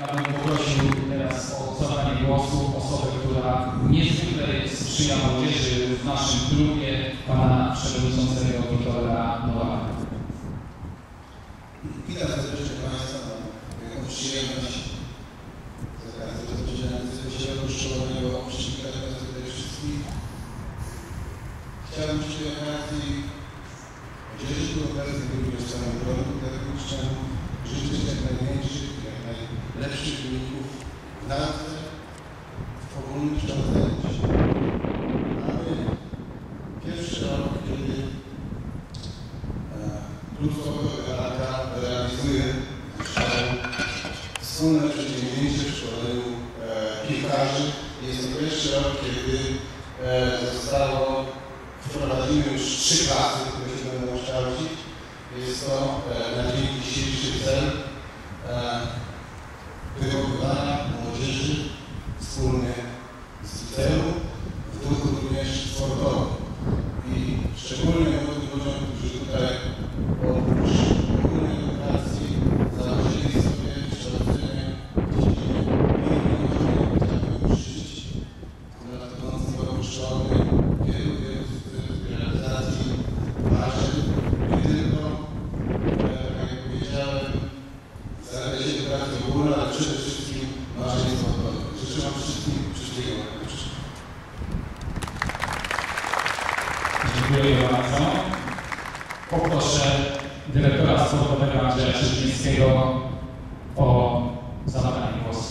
bym poprosił teraz o zabranie głosu osobę, która niezwykle sprzyja młodzieży w naszym klubie, pana przewodniczącego Wiktora Nowaka. Witam serdecznie Państwa. Mam wielką przyjemność z okazji rozpoczynania tego szkolnego przywitać Was tutaj wszystkich. Chciałbym przy tej okazji podzielić się okazję również samym gronie pedagogicznemu, życzyć jak największych, jak najlepszych wyników w nauce, w ogólnym kształceniu. Mamy pierwszy rok, kiedy Klub Sportowy Galaka realizuje wspólne przedsięwzięcie w szkoleniu piłkarzy. Jest to pierwszy rok, kiedy wprowadzimy już 3 klasy, które się będą kształcić. Jest to na dzień dzisiejszy cel wychowywania młodzieży wspólnie z liceum w duchu również sportowym. I szczególnie młodym ludziom, którzy tutaj oprócz ogólnej edukacji założyli sobie kształcenie w dziedzinie piłki, chciałbym życzyć w nadchodzącym roku szkolnym wielu sukcesów w realizacji marzeń, nie tylko, jak powiedziałem, w zakresie edukacji ogólnej, ale przede wszystkim marzeń sportowych. Życzę Wam wszystkim wszystkiego najlepszego. Dziękuję bardzo. Poproszę dyrektora sportowego Andrzeja Krzyżyńskiego o zabranie głosu.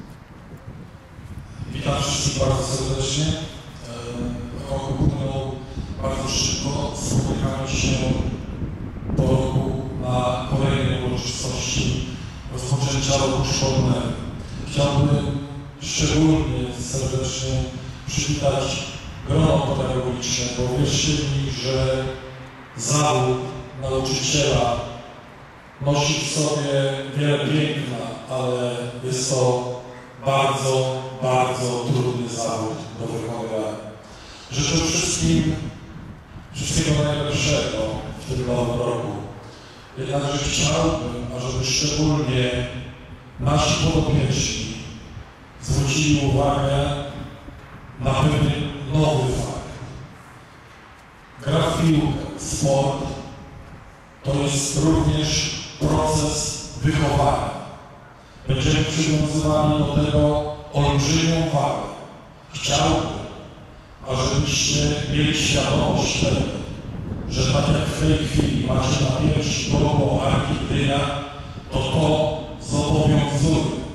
Witam wszystkich bardzo serdecznie. Rok upłynął bardzo szybko. Spotykamy się po roku na kolejnej uroczystości rozpoczęcia roku szkolnego. Chciałbym szczególnie serdecznie przywitać grono pedagogiczne, bo wierzcie mi, że zawód nauczyciela nosi w sobie wiele piękna, ale jest to bardzo, bardzo trudny zawód do wykonywania. Życzę wszystkim wszystkiego najlepszego w tym nowym roku. Jednakże chciałbym, ażeby szczególnie nasi podopieczni zwrócili uwagę na pewien nowy fakt. Gra w piłkę, sport to jest również proces wychowania. Będziemy przywiązywali do tego olbrzymią wagę. Chciałbym, ażebyście mieli świadomość tego, że tak jak w tej chwili macie na piersi drogą Archidynia, to zobowiązuje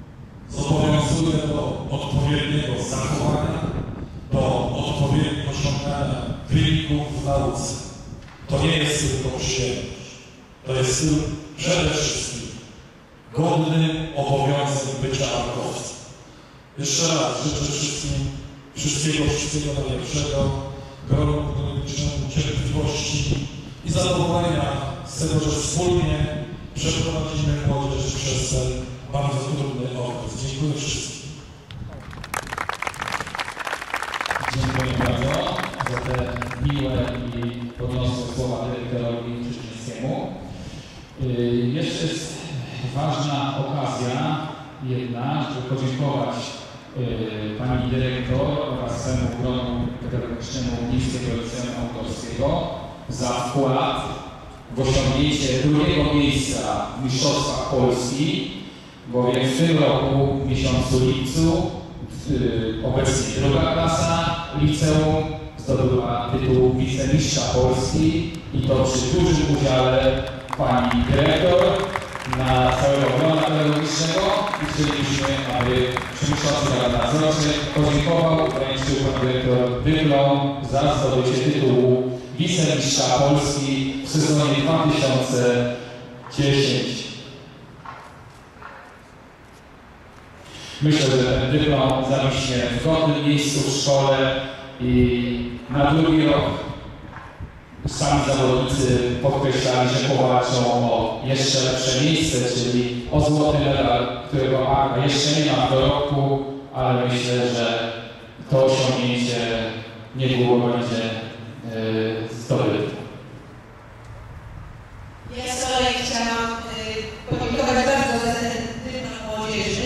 do odpowiedniego zachowania, do odpowiedniego osiągania wyników w nauce. To nie jest tylko przyjemność. To jest przede wszystkim godny obowiązek bycia naukowcem. Jeszcze raz życzę wszystkim wszystkiego najlepszego, gronu pedagogicznemu, cierpliwości i zadowolenia z tego, że wspólnie przeprowadzimy młodzież przez ten bardzo trudny okres. Dziękuję wszystkim. Dziękuję bardzo za te miłe i podniosłe słowa dyrektorowi Krzyżyńskiemu. Jeszcze jest ważna okazja jedna, żeby podziękować pani dyrektor oraz całemu gronu pedagogicznemu Miejskiego Liceum Autorskiego za wkład w osiągnięcie drugiego miejsca w mistrzostwach Polski, bowiem w tym roku, w miesiącu lipcu, obecnie druga klasa liceum zdobyła tytuł wicemistrza Polski i to przy dużym udziale pani dyrektor na całego grona pedagogicznego i chcielibyśmy, aby przewodniczący Rady Nadzorczej podziękował i wręczył pan dyrektor dyplom za zdobycie tytułu wicemistrza Polski w sezonie 2010. Myślę, że ten dyplom zawiśnie w godnym miejscu w szkole i na drugi rok sami zawodnicy podkreślali, że powalczą o jeszcze lepsze miejsce, czyli o złoty medal, którego Arka jeszcze nie ma w dorobku, ale myślę, że to osiągnięcie niedługo będzie zdobyte. Ja z kolei chciałam podziękować bardzo za ten dyplom młodzieży.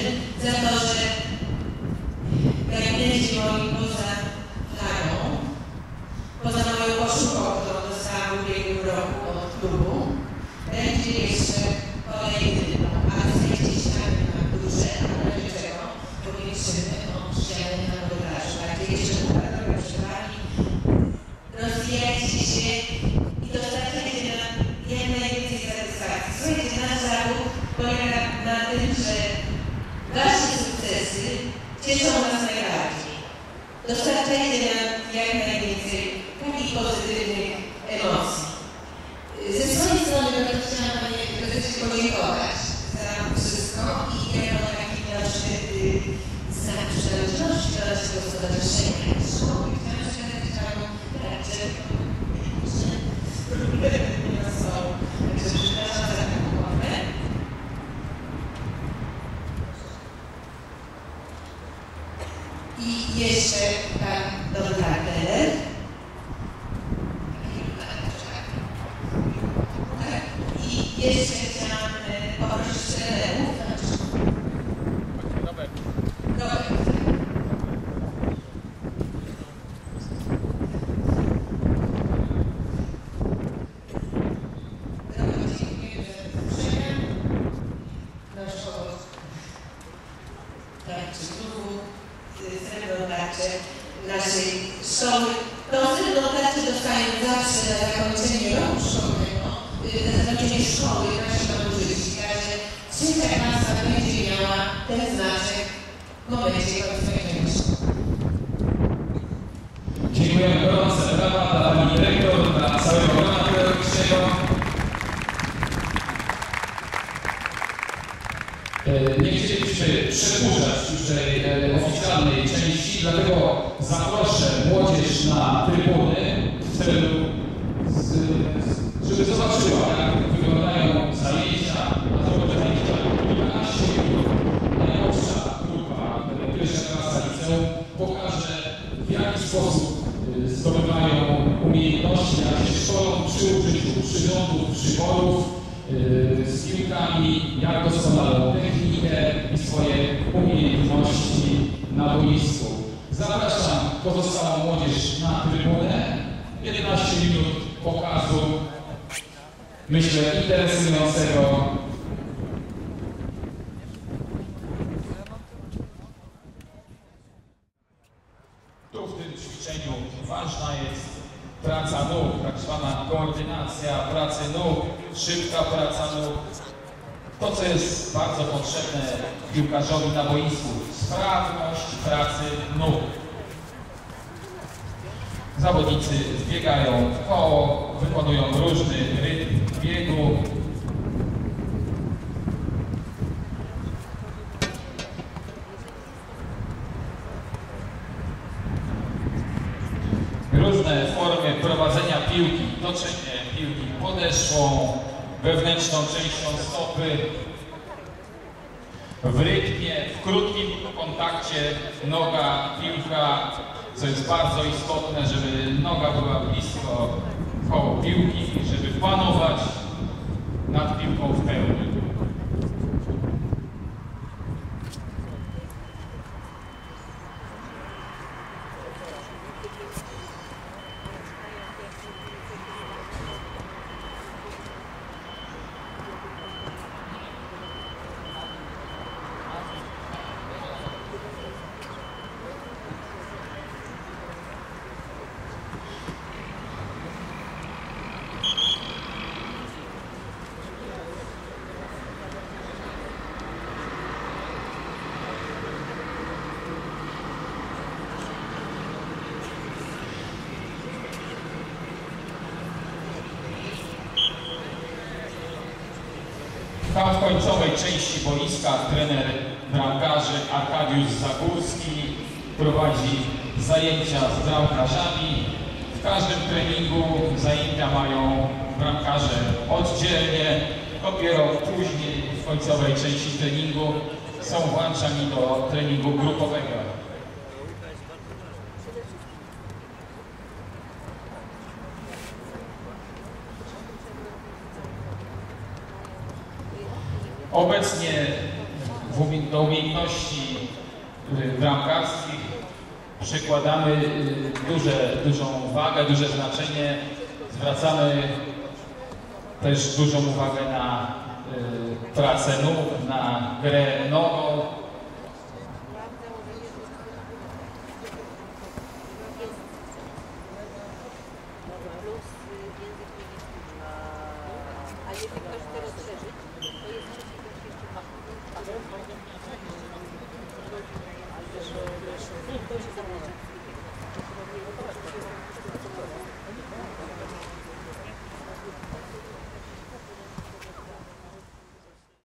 klubu. Będzie jeszcze kolejny, ale zejście ściany na górze, a na razie czego powiększymy o ściany na korytarzu. Także jeszcze trochę przewagi, rozwijajcie się i dostarczajcie nam jak najwięcej satysfakcji. Słuchajcie, nasz zawód polega na tym, że wasze sukcesy cieszą nas najbardziej. Dostarczajcie nam jak najwięcej takich pozytywnych emocji. Ze swojej strony bardzo chciałam Panie Prezesie podziękować za wszystko i jako taki nasz znak przynależności do naszego stowarzyszenia i szkoły. Chciałam przekazać Panu także nie ma są. Także przepraszam za taką umowę. I jeszcze Pan Don Carter. I jeszcze chciałam poprosić trenerów. Robert. Dziękuję, że przyjechał. Nasz tarczy klubu, srebrną tarczę naszej szkoły. Tą srebrną tarczę dostają zawsze na zakończenie roku szkolnego, na zakończenie szkoły nasi maturzyści. Także trzecia klasa będzie miała ten znaczek w momencie końcowania szkoły. Dziękujemy gorące brawa dla Pani Dyrektor, dla całego grona pedagogicznego. Nie chcielibyśmy przedłużać już tej oficjalnej części, dlatego zaproszę młodzież na trybuny w celu, żeby zobaczyła, jak wyglądają zajęcia. Na drogę zajęcia 12 minut. Najmłodsza grupa, pierwsza klasa liceum, pokaże, w jaki sposób zdobywają umiejętności, jak się szkolą przy użyciu przyrządów, przyborów, z piłkami, jak doskonalą technikę i swoje umiejętności na boisku. Zapraszam pozostałą młodzież na trybunę. 11 minut pokazu, myślę, interesującego. Tu w tym ćwiczeniu ważna jest praca nóg, tak zwana koordynacja pracy nóg, szybka praca nóg. To, co jest bardzo potrzebne piłkarzowi na boisku, sprawność pracy nóg. Zawodnicy zbiegają w koło, wykonują różny rytm biegu. Różne formy prowadzenia piłki, toczenie piłki podeszwą, wewnętrzną częścią stopy, w rytmie, w krótkim kontakcie noga, piłka, co jest bardzo istotne, żeby noga była blisko koło piłki, żeby panować nad piłką w pełni. Tam w końcowej części boiska trener bramkarzy Arkadiusz Zagórski prowadzi zajęcia z bramkarzami. W każdym treningu zajęcia mają bramkarze oddzielnie. Dopiero później w końcowej części treningu są włączani do treningu grupowego. Obecnie do umiejętności bramkarskich przykładamy dużą wagę, duże znaczenie. Zwracamy też dużą uwagę na pracę nóg, na grę nogą,